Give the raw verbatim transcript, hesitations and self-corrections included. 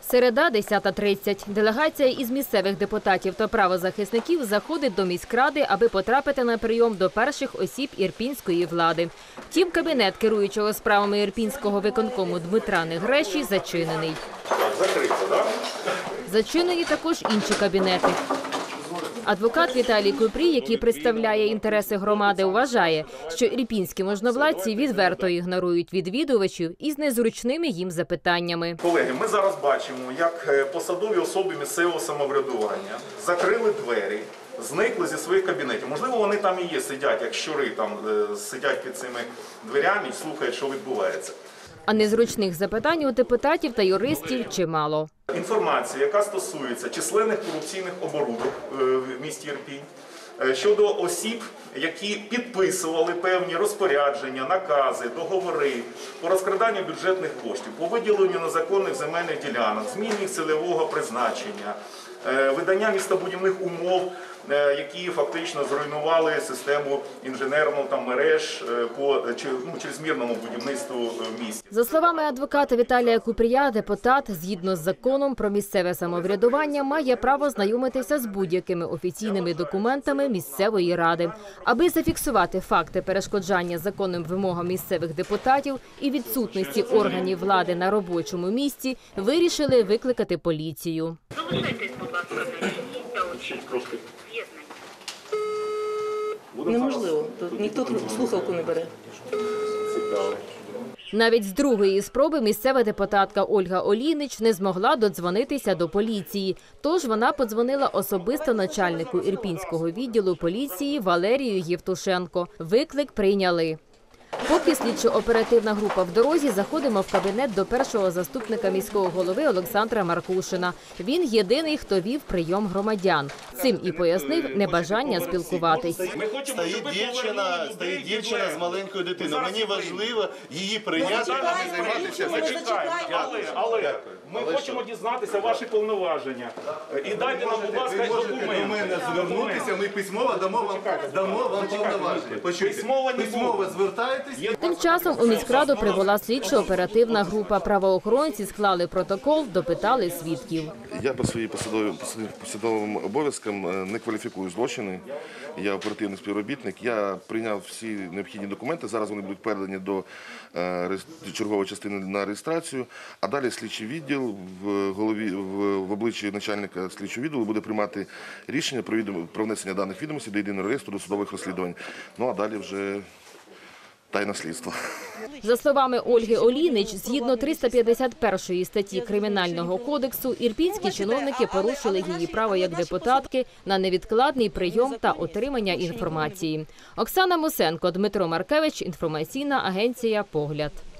Середа, десята тридцять. Делегація із місцевих депутатів та правозахисників заходить до міськради, аби потрапити на прийом до перших осіб ірпінської влади. Втім, кабінет керуючого справами ірпінського виконкому Дмитра Негреші зачинений. Закрито, так? Зачинені також інші кабінети. Адвокат Віталій Купрій, який представляє інтереси громади, вважає, що ірпінські можновладці відверто ігнорують відвідувачів із незручними їм запитаннями. Колеги, ми зараз бачимо, як посадові особи місцевого самоврядування закрили двері, зникли зі своїх кабінетів. Можливо, вони там і є, сидять, як щури, там сидять під цими дверями і слухають, що відбувається. А незручних запитань у депутатів та юристів чимало. Інформація, яка стосується численних корупційних оборудок в місті Ірпінь, щодо осіб, які підписували певні розпорядження, накази, договори по розкраданню бюджетних коштів, по виділенню незаконних земельних ділянок, зміні їх цільового призначення, видання містобудівних умов, які фактично зруйнували систему інженерну там, мереж по ну, чрезмірному будівництву в місті. За словами адвоката Віталія Купрія, депутат, згідно з законом про місцеве самоврядування, має право знайомитися з будь-якими офіційними документами місцевої ради. Аби зафіксувати факти перешкоджання законним вимогам місцевих депутатів і відсутності органів влади на робочому місці, вирішили викликати поліцію. Неможливо. Тут ніхто слухавку не бере. Навіть з другої спроби місцева депутатка Ольга Олійнич не змогла додзвонитися до поліції. Тож вона подзвонила особисто начальнику ірпінського відділу поліції Валерію Євтушенко. Виклик прийняли. Поки слідчо-оперативна група в дорозі, заходимо в кабінет до першого заступника міського голови Олександра Маркушина. Він єдиний, хто вів прийом громадян. Цим і пояснив небажання спілкуватись. Стоїть дівчина, стоїть дівчина з маленькою дитиною. Мені важливо її прийняти, а не займатися. Але, але ми хочемо дізнатися ваші повноваження. І дайте нам, будь ласка, ви можете документи. до мене звернутися, ми письмово дамо вам, дамо вам повноваження. Почуйте, письмово звертайтесь. Тим часом у міськраду прибула слідчо-оперативна група. Правоохоронці склали протокол, допитали свідків. Я по своїм посадовим обов'язкам не кваліфікую злочини. Я оперативний співробітник. Я прийняв всі необхідні документи. Зараз вони будуть передані до чергової частини на реєстрацію. А далі слідчий відділ в голові, в обличчі начальника слідчого відділу буде приймати рішення про внесення даних відомостей до єдиного реєстру досудових розслідувань. Ну а далі вже тайне слідство. За словами Ольги Олійнич, згідно триста п'ятдесят першої статті Кримінального кодексу, ірпінські чиновники порушили її право як депутатки на невідкладний прийом та отримання інформації. Оксана Мусенко, Дмитро Маркевич, інформаційна агенція «Погляд».